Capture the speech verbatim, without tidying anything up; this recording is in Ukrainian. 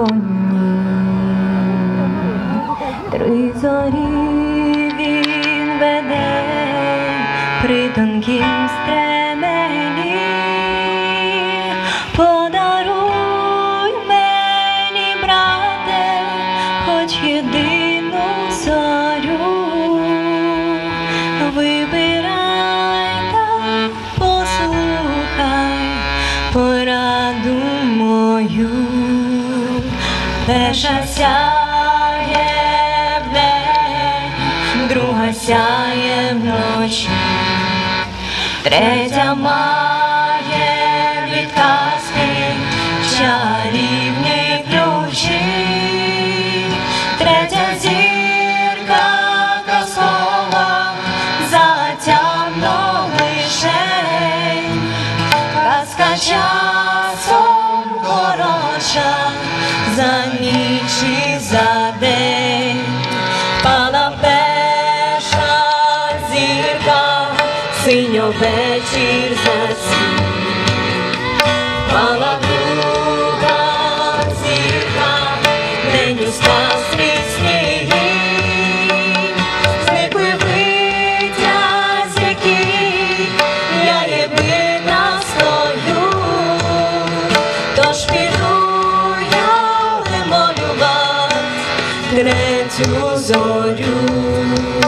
коні. Три зорі він веде при тонкім стремені. Подаруй мені, брате, хоч єдину зорю. Вибирай та послухай пораду мою. Перша сяє вдень, друга сяє вночі, третя має від казки чарівні ключі, третя зірка казкова затямно лишень, казка часом коротша за ніч і за день. Пала перша зірка, синьо вечір засвіт. Пала друга зірка, день устав світ снігів. Зникли виття, з яких я єдина стою. Тож піду я малювати третю зорю.